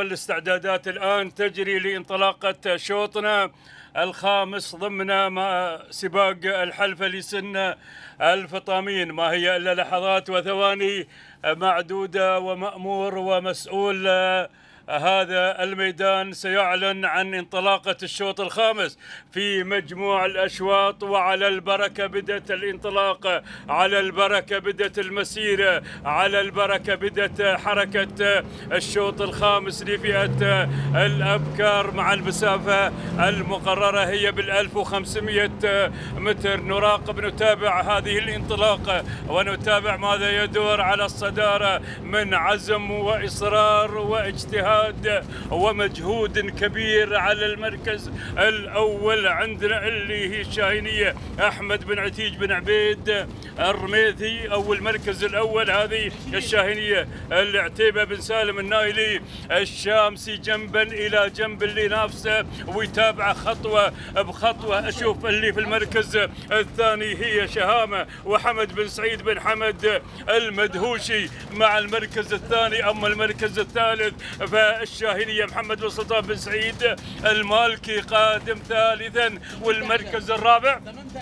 والاستعدادات الآن تجري لانطلاقة شوطنا الخامس ضمن سباق الحلفة لسن الفطامين. ما هي إلا لحظات وثواني معدودة، ومأمور ومسؤول هذا الميدان سيعلن عن انطلاقة الشوط الخامس في مجموع الأشواط. وعلى البركة بدأت الانطلاق، على البركة بدأت المسيرة، على البركة بدأت حركة الشوط الخامس لفئة الأبكار مع المسافة المقررة هي بال1500 متر. نراقب نتابع هذه الانطلاقة ونتابع ماذا يدور على الصدارة من عزم وإصرار واجتهاد ومجهود كبير على المركز الأول عندنا اللي هي الشاهينية أحمد بن عتيج بن عبيد الرميثي. أو المركز الأول هذه الشاهينية العتيبة بن سالم النايلي الشامسي جنبا إلى جنب اللي نافسه ويتابع خطوة بخطوة. أشوف اللي في المركز الثاني هي شهامة وحمد بن سعيد بن حمد المدهوشي مع المركز الثاني. أما المركز الثالث فالشاهينية محمد بن سلطان بن سعيد المالكي قادم ثالثا. والمركز الرابع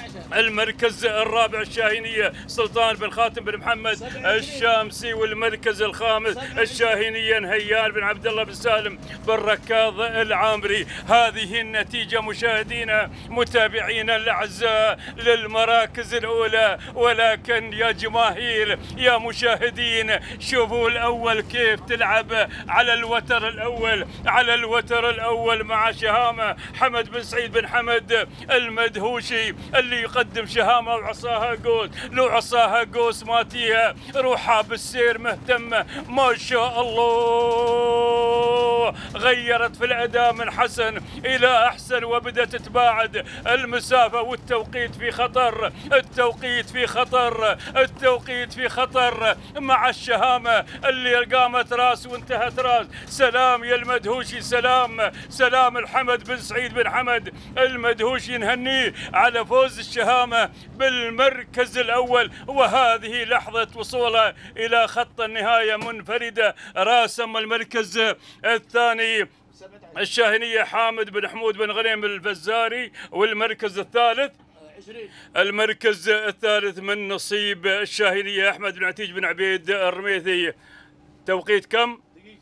الشاهينية سلطان بن خاتم بن محمد الشامسي. والمركز الخامس الشاهينية نهيان بن عبد الله بن سالم بن ركاض العامري. هذه النتيجة مشاهدينا متابعينا الأعزاء للمراكز الأولى. ولكن يا جماهير يا مشاهدين شوفوا الأول كيف تلعب على الوتر الأول، على الوتر الأول مع شهامة حمد بن سعيد بن حمد المدهوشي اللي يقدم شهامة وعصاها قوس. لو عصاها قوس ماتيها روحها بالسير مهتمة ما شاء الله. غيرت في الأداء من حسن إلى أحسن وبدأت تباعد المسافة. والتوقيت في خطر، التوقيت في خطر، التوقيت في خطر مع الشهامة اللي قامت راس وانتهت راس. سلام يا المدهوشي، سلام سلام الحمد بن سعيد بن حمد المدهوشي. نهنيه على فوز الشهامة بالمركز الأول. وهذه لحظة وصوله إلى خط النهاية منفردة راسم المركز الثاني الشاهينية حامد بن حمود بن غنيم الفزاري. والمركز الثالث المركز الثالث من نصيب الشاهينية أحمد بن عتيج بن عبيد الرميثي. توقيت كم؟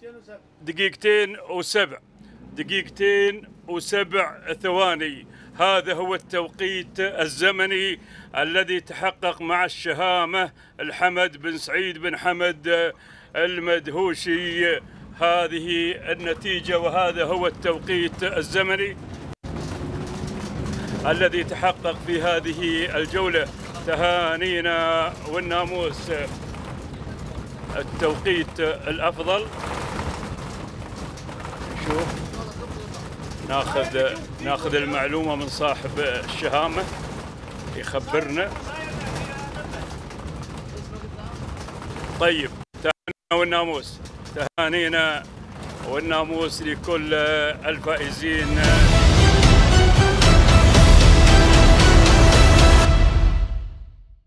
دقيقتين وسبع ثواني. هذا هو التوقيت الزمني الذي تحقق مع الشهامة الحمد بن سعيد بن حمد المدهوشي. هذه النتيجة وهذا هو التوقيت الزمني الذي تحقق في هذه الجولة. تهانينا والناموس التوقيت الأفضل. شوف ناخذ المعلومة من صاحب الشهامة يخبرنا. طيب تهانينا والناموس لكل الفائزين.